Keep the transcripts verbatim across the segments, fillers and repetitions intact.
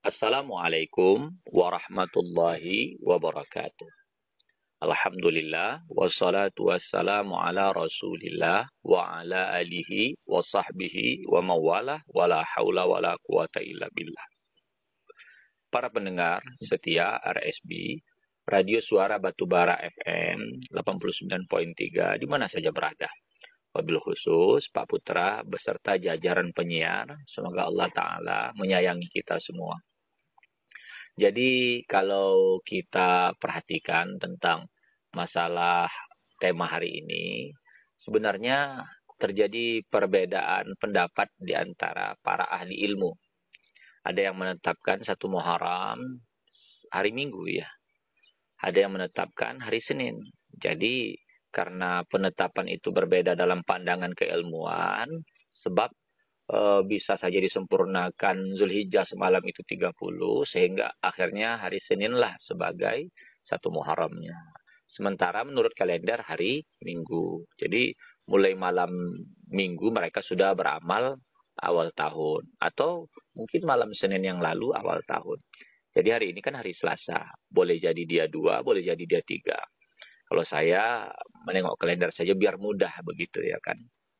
Assalamualaikum warahmatullahi wabarakatuh. Alhamdulillah wassalatu wassalamu ala Rasulillah wa ala alihi wa sahbihi wa mawalah wala haula wala quwata illa billah. Para pendengar setia R S B Radio Suara Batubara F M delapan puluh sembilan koma tiga di mana saja berada. Wabil khusus Pak Putra beserta jajaran penyiar, semoga Allah Ta'ala menyayangi kita semua. Jadi kalau kita perhatikan tentang masalah tema hari ini, sebenarnya terjadi perbedaan pendapat di antara para ahli ilmu. Ada yang menetapkan satu Muharram hari Minggu ya. Ada yang menetapkan hari Senin. Jadi karena penetapan itu berbeda dalam pandangan keilmuan, sebab e, bisa saja disempurnakan Zulhijjah semalam itu tiga puluh, sehingga akhirnya hari Senin lah sebagai satu Muharramnya. Sementara menurut kalender hari Minggu. Jadi mulai malam Minggu mereka sudah beramal awal tahun. Atau mungkin malam Senin yang lalu awal tahun. Jadi hari ini kan hari Selasa. Boleh jadi dia dua, boleh jadi dia tiga. Kalau saya menengok kalender saja biar mudah begitu ya kan.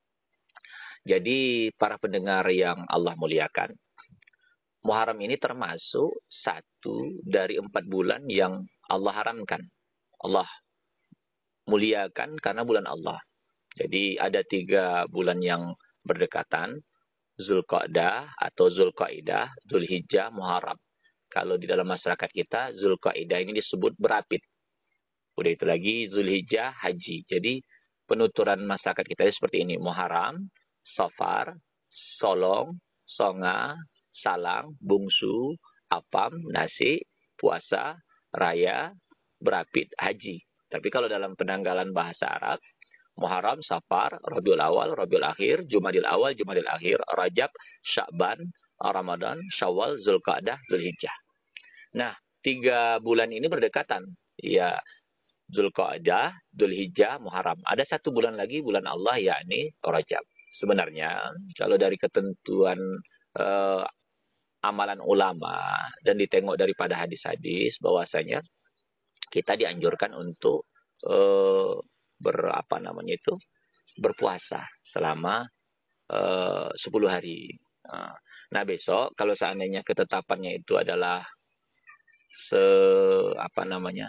Jadi para pendengar yang Allah muliakan, Muharram ini termasuk satu dari empat bulan yang Allah haramkan. Allah muliakan karena bulan Allah. Jadi ada tiga bulan yang berdekatan, Zulqa'dah atau Zulqa'idah, Zulhijjah, Muharram. Kalau di dalam masyarakat kita, Zulqa'idah ini disebut berapit. Udah itu lagi Zulhijjah, Haji. Jadi penuturan masyarakat kita seperti ini. Muharram, Safar, Solong, Songa, Salang, Bungsu, Apam, Nasi, Puasa, Raya, Berapit, Haji. Tapi kalau dalam penanggalan bahasa Arab, Muharram, Safar, Rabiul Awal, Rabiul Akhir, Jumadil Awal, Jumadil Akhir, Rajab, Sya'ban, Ramadan, Syawal, Zulqa'dah, Zulhijjah. Nah, tiga bulan ini berdekatan. Ya, Zulqa'dah, Zulhijjah, Muharram. Ada satu bulan lagi, bulan Allah, yakni Rajab. Sebenarnya, kalau dari ketentuan eh, amalan ulama dan ditengok daripada hadis-hadis, bahwasanya kita dianjurkan untuk eh, berapa namanya itu berpuasa selama eh, sepuluh hari. Nah, besok kalau seandainya ketetapannya itu adalah se apa namanya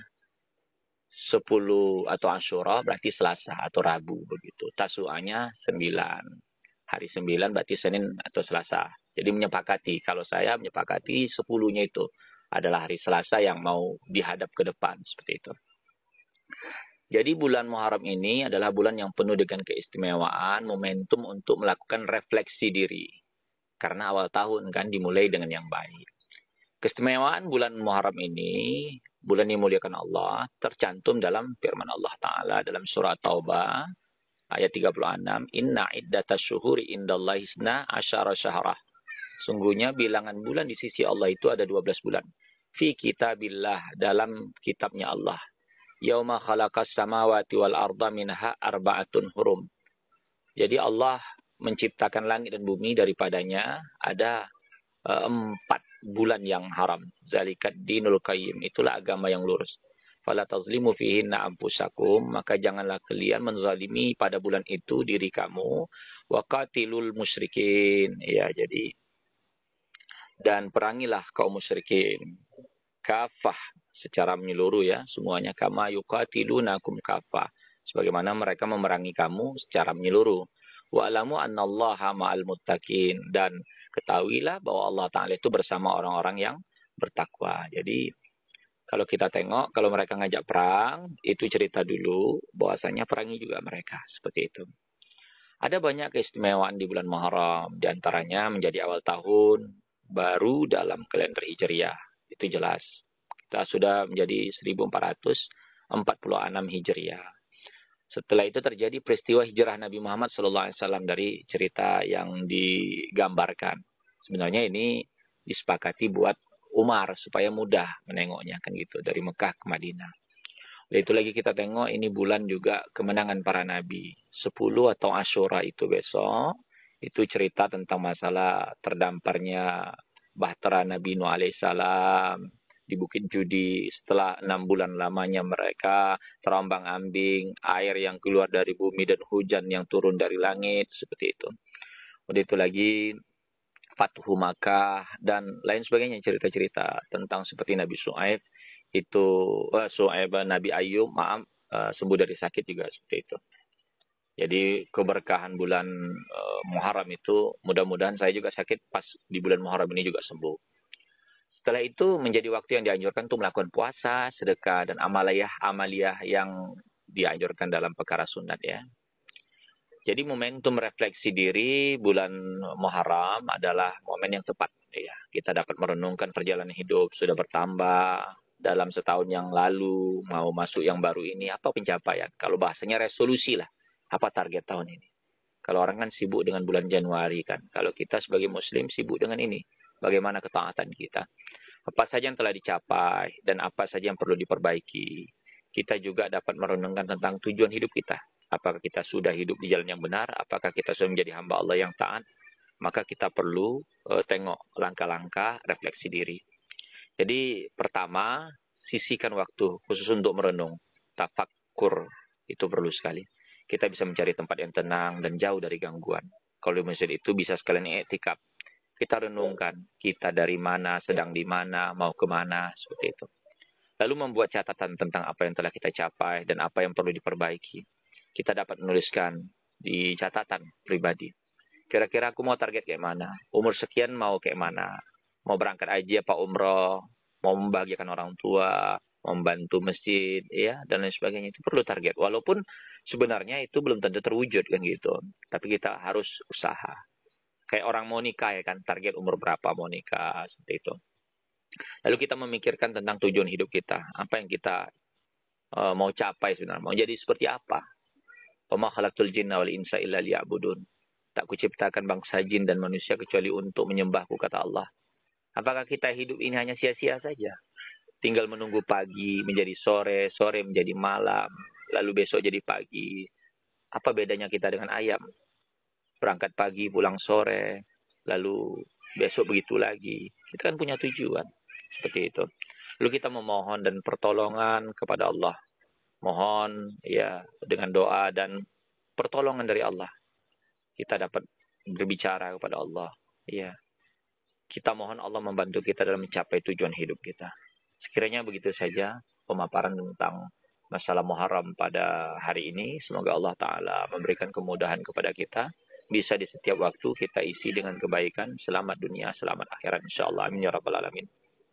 sepuluh atau Asyura berarti Selasa atau Rabu begitu. Tasu'anya sembilan. Hari sembilan berarti Senin atau Selasa. Jadi menyepakati, kalau saya menyepakati sepuluhnya itu adalah hari Selasa yang mau dihadap ke depan seperti itu. Jadi bulan Muharram ini adalah bulan yang penuh dengan keistimewaan, momentum untuk melakukan refleksi diri. Karena awal tahun kan dimulai dengan yang baik. Keistimewaan bulan Muharram ini, bulan yang dimuliakan Allah, tercantum dalam firman Allah Ta'ala dalam surah Taubah, ayat tiga puluh enam, Inna iddatas syuhuri indallahi isna asyara syahrah. Sungguhnya bilangan bulan di sisi Allah itu ada dua belas bulan. Fi kitabillah, dalam kitabnya Allah. Yauma khalaqas samawati wal arda minha arba'atun hurum. Jadi Allah menciptakan langit dan bumi, daripadanya ada uh, empat bulan yang haram. Zalikat dinul qayyim, itulah agama yang lurus. Fala tazlimu fihinna anfusakum, maka janganlah kalian menzalimi pada bulan itu diri kamu. Wa qatilul musyrikin, ya, jadi dan perangilah kaum musyrikin kafah, secara menyeluruh ya, semuanya. Kama yuqatilunakum kafah, sebagaimana mereka memerangi kamu secara menyeluruh. Wa alamu annallaha ma'al muttaqin, dan ketahuilah bahwa Allah Ta'ala itu bersama orang-orang yang bertakwa. Jadi kalau kita tengok, kalau mereka ngajak perang, itu cerita dulu bahwasanya perangi juga mereka, seperti itu. Ada banyak keistimewaan di bulan Muharram, di antaranya menjadi awal tahun baru dalam kalender Hijriah, itu jelas. Kita sudah menjadi seribu empat ratus empat puluh enam Hijriah. Setelah itu terjadi peristiwa hijrah Nabi Muhammad shallallahu alaihi wasallam dari cerita yang digambarkan. Sebenarnya ini disepakati buat Umar supaya mudah menengoknya kan gitu, dari Mekah ke Madinah. Dan itu lagi kita tengok ini bulan juga kemenangan para nabi. sepuluh atau Asyura itu besok, itu cerita tentang masalah terdamparnya bahtera Nabi Nuh alaihissalam di Bukit Judi. Setelah enam bulan lamanya mereka terombang-ambing, air yang keluar dari bumi dan hujan yang turun dari langit, seperti itu. Udah itu lagi Fathu Makkah dan lain sebagainya, cerita-cerita tentang seperti Nabi Shu'aib itu uh, Shu'aib Nabi Ayub maaf uh, sembuh dari sakit juga seperti itu. Jadi keberkahan bulan uh, Muharram itu mudah-mudahan saya juga sakit pas di bulan Muharram ini juga sembuh. Setelah itu menjadi waktu yang dianjurkan untuk melakukan puasa, sedekah dan amaliyah-amaliyah yang dianjurkan dalam perkara sunat ya. Jadi momentum refleksi diri bulan Muharram adalah momen yang tepat. Ya, kita dapat merenungkan perjalanan hidup sudah bertambah dalam setahun yang lalu, mau masuk yang baru ini, apa pencapaian? Kalau bahasanya resolusi lah, apa target tahun ini? Kalau orang kan sibuk dengan bulan Januari kan. Kalau kita sebagai Muslim sibuk dengan ini, bagaimana ketaatan kita? Apa saja yang telah dicapai dan apa saja yang perlu diperbaiki. Kita juga dapat merenungkan tentang tujuan hidup kita. Apakah kita sudah hidup di jalan yang benar? Apakah kita sudah menjadi hamba Allah yang taat? Maka kita perlu uh, tengok langkah-langkah refleksi diri. Jadi pertama, sisihkan waktu khusus untuk merenung. Tafakkur itu perlu sekali. Kita bisa mencari tempat yang tenang dan jauh dari gangguan. Kalau di masjid itu bisa sekalian i'tikaf. Kita renungkan, kita dari mana, sedang di mana, mau kemana, seperti itu. Lalu membuat catatan tentang apa yang telah kita capai dan apa yang perlu diperbaiki. Kita dapat menuliskan di catatan pribadi. Kira-kira aku mau target kayak mana? Umur sekian mau kayak mana? Mau berangkat haji apa umroh? Mau membahagiakan orang tua? Membantu masjid? Ya, dan lain sebagainya. Itu perlu target. Walaupun sebenarnya itu belum tentu terwujud kan gitu. Tapi kita harus usaha. Kayak orang mau nikah ya kan. Target umur berapa mau nikah. Seperti itu. Lalu kita memikirkan tentang tujuan hidup kita. Apa yang kita uh, mau capai sebenarnya. Mau jadi seperti apa? Wa ma khalaqtul jinna wal insa illa liya'budun. Tak kuciptakan bangsa jin dan manusia kecuali untuk menyembahku, kata Allah. Apakah kita hidup ini hanya sia-sia saja? Tinggal menunggu pagi menjadi sore, sore menjadi malam, lalu besok jadi pagi. Apa bedanya kita dengan ayam? Berangkat pagi, pulang sore, lalu besok begitu lagi. Kita kan punya tujuan. Seperti itu. Lalu kita memohon dan pertolongan kepada Allah. Mohon ya dengan doa dan pertolongan dari Allah. Kita dapat berbicara kepada Allah. Ya. Kita mohon Allah membantu kita dalam mencapai tujuan hidup kita. Sekiranya begitu saja pemaparan tentang masalah Muharram pada hari ini. Semoga Allah Ta'ala memberikan kemudahan kepada kita. Bisa di setiap waktu kita isi dengan kebaikan. Selamat dunia, selamat akhirat. InsyaAllah. Amin ya Rabbal Alamin.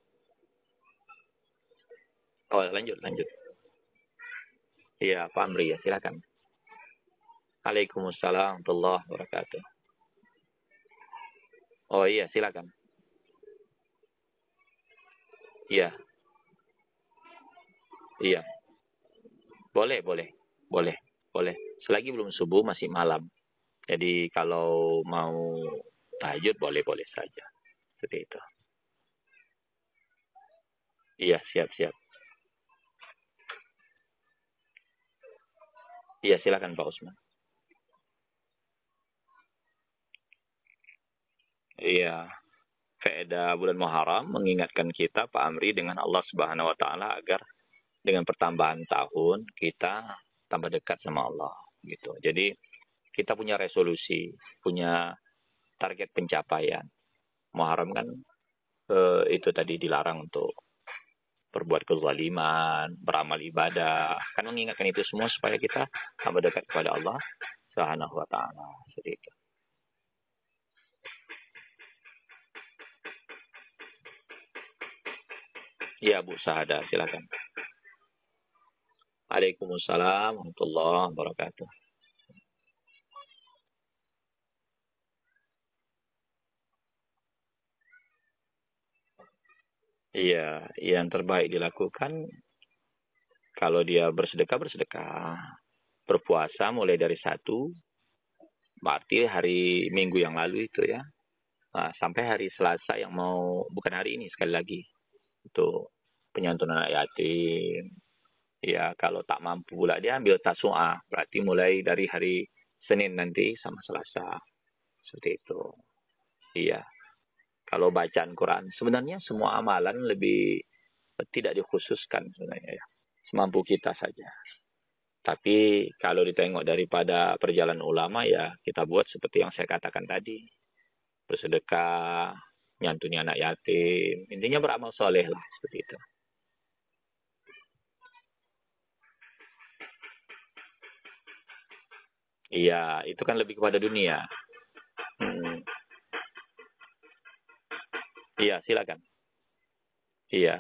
Oh, lanjut, lanjut. Iya, Pak Amri ya, silakan. Waalaikumsalam warahmatullahi wabarakatuh. Oh iya, silakan. Iya. Iya. Boleh, boleh. Boleh, boleh. Selagi belum subuh masih malam. Jadi kalau mau tahajud boleh-boleh saja. Seperti itu. Iya, siap-siap. Iya, silakan Pak Usman. Iya. Faedah bulan Muharram mengingatkan kita Pak Amri dengan Allah Subhanahu wa taala agar dengan pertambahan tahun kita tambah dekat sama Allah gitu. Jadi kita punya resolusi, punya target pencapaian. Muharram kan eh, itu tadi dilarang untuk berbuat kezaliman, beramal ibadah. Kan mengingatkan itu semua supaya kita tambah dekat kepada Allah Subhanahu wa taala. Seperti itu. Ya, Bu Sahada, silakan. Waalaikumsalam warahmatullahi wabarakatuh. Iya, yang terbaik dilakukan kalau dia bersedekah, bersedekah. Berpuasa mulai dari satu, berarti hari Minggu yang lalu itu ya. Nah, sampai hari Selasa yang mau, bukan hari ini sekali lagi. Itu penyantunan anak yatim. Ya, kalau tak mampu pula dia ambil tasu'ah. Berarti mulai dari hari Senin nanti sama Selasa. Seperti itu. Iya. Kalau atau bacaan Quran. Sebenarnya semua amalan lebih tidak dikhususkan sebenarnya ya. Semampu kita saja. Tapi kalau ditengok daripada perjalanan ulama ya kita buat seperti yang saya katakan tadi. Bersedekah, nyantuni anak yatim. Intinya beramal soleh lah seperti itu. Iya, itu kan lebih kepada dunia. Hmm. Iya, silakan. Iya.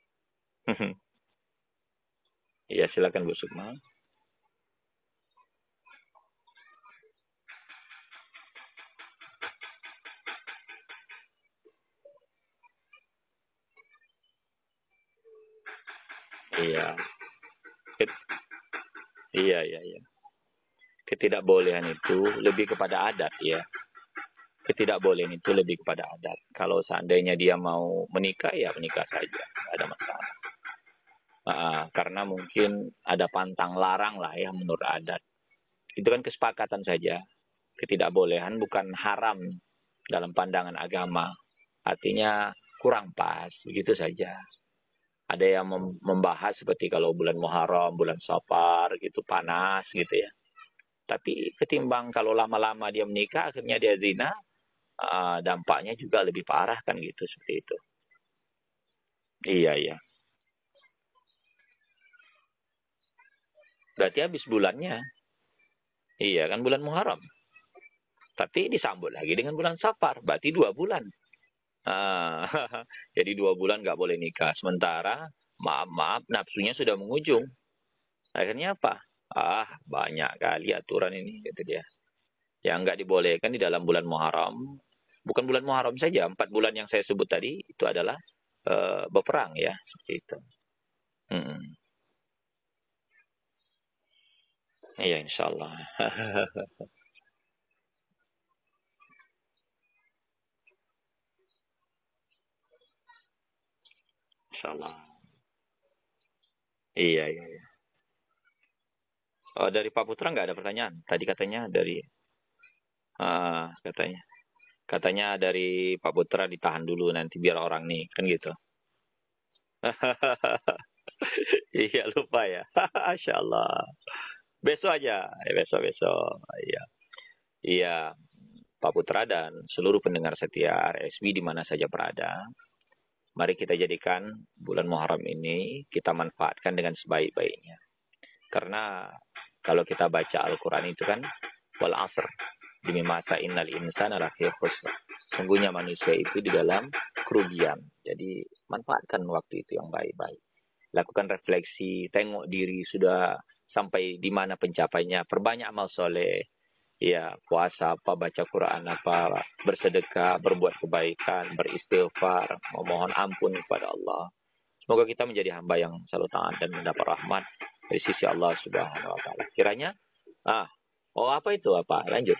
Iya, silakan Bu Sukma. Iya. Iya, iya, iya. Ketidakbolehan itu lebih kepada adat ya. Ketidakbolehan itu lebih kepada adat. Kalau seandainya dia mau menikah ya menikah saja, tidak ada masalah. Uh, karena mungkin ada pantang larang lah ya menurut adat. Itu kan kesepakatan saja. Ketidakbolehan bukan haram dalam pandangan agama. Artinya kurang pas, begitu saja. Ada yang membahas seperti kalau bulan Muharram, bulan Safar gitu panas gitu ya. Tapi ketimbang kalau lama-lama dia menikah akhirnya dia zina, uh, dampaknya juga lebih parah kan gitu seperti itu. Iya, iya. Berarti habis bulannya. Iya kan bulan Muharram. Tapi disambut lagi dengan bulan Safar. Berarti dua bulan. Ah, jadi dua bulan nggak boleh nikah. Sementara, maaf-maaf, nafsunya sudah mengujung. Akhirnya apa? Ah, banyak kali aturan ini, kata dia. Yang nggak dibolehkan di dalam bulan Muharram. Bukan bulan Muharram saja. Empat bulan yang saya sebut tadi, itu adalah uh, berperang ya. Seperti itu. Hmm. Iya, insya Allah. Insya Allah. Iya, iya, iya. Oh, dari Pak Putra nggak ada pertanyaan. Tadi katanya dari, uh, katanya, katanya dari Pak Putra ditahan dulu nanti biar orang nih, kan gitu. Iya lupa ya. Masya Allah. Besok aja, eh, besok besok. Iya, iya. Pak Putra dan seluruh pendengar setia R S B di mana saja berada. Mari kita jadikan bulan Muharram ini kita manfaatkan dengan sebaik-baiknya. Karena kalau kita baca Al-Quran itu kan wal asr demi masa innal insana lafi khusr. Sungguhnya manusia itu di dalam kerugian. Jadi manfaatkan waktu itu yang baik-baik. Lakukan refleksi, tengok diri sudah sampai di mana pencapaiannya. Perbanyak amal soleh. Ya, puasa apa, baca Quran apa, bersedekah, berbuat kebaikan, beristighfar, memohon ampun kepada Allah. Semoga kita menjadi hamba yang selalu taat dan mendapat rahmat dari sisi Allah Subhanahu wa taala. Kiranya ah, oh apa itu apa? Lanjut.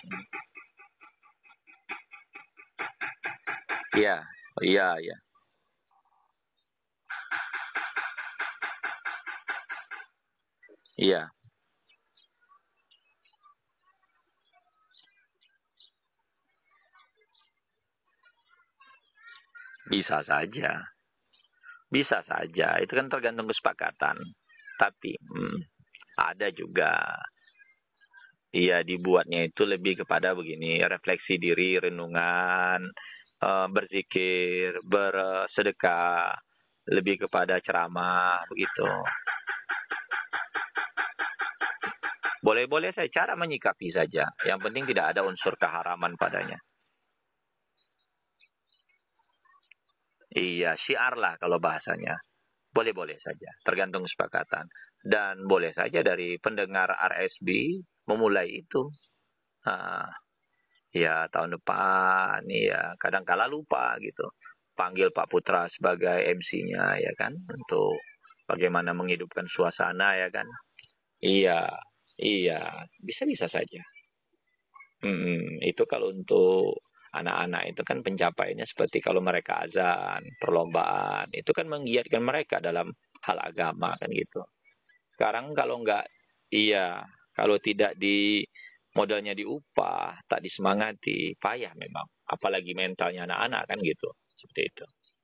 Iya, iya, iya. Iya. Bisa saja. Bisa saja. Itu kan tergantung kesepakatan. Tapi hmm, ada juga. Iya, dibuatnya itu lebih kepada begini, refleksi diri, renungan, uh, berzikir, bersedekah, lebih kepada ceramah, begitu. Boleh-boleh saya cara menyikapi saja. Yang penting tidak ada unsur keharaman padanya. Iya, syiar lah kalau bahasanya. Boleh-boleh saja, tergantung kesepakatan. Dan boleh saja dari pendengar R S B memulai itu. Nah, ya tahun depan, ya kadang-kala lupa gitu. Panggil Pak Putra sebagai M C-nya ya kan, untuk bagaimana menghidupkan suasana ya kan. Iya, iya, bisa-bisa saja. Hmm, itu kalau untuk anak-anak itu kan pencapaiannya seperti kalau mereka azan, perlombaan, itu kan menggiatkan mereka dalam hal agama kan gitu. Sekarang kalau nggak, iya, kalau tidak di modalnya diupah, tak disemangati, payah memang. Apalagi mentalnya anak-anak kan gitu. Seperti itu.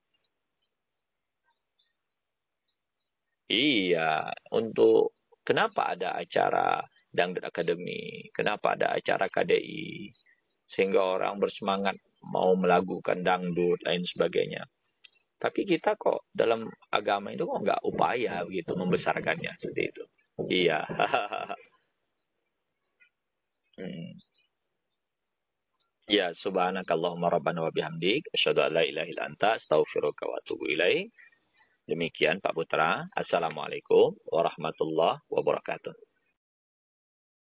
Iya, untuk kenapa ada acara Dangdut Academy, kenapa ada acara K D I, sehingga orang bersemangat mau melakukan dangdut, lain sebagainya. Tapi kita kok dalam agama itu kok nggak upaya begitu membesarkannya seperti itu. Iya. hmm. Ya, subhanakallahumma rabbana wa bihamdik, asyhadu an la ilaha illa anta, astaghfiruka wa atubu ilaik. Demikian Pak Putra. Assalamualaikum warahmatullahi wabarakatuh.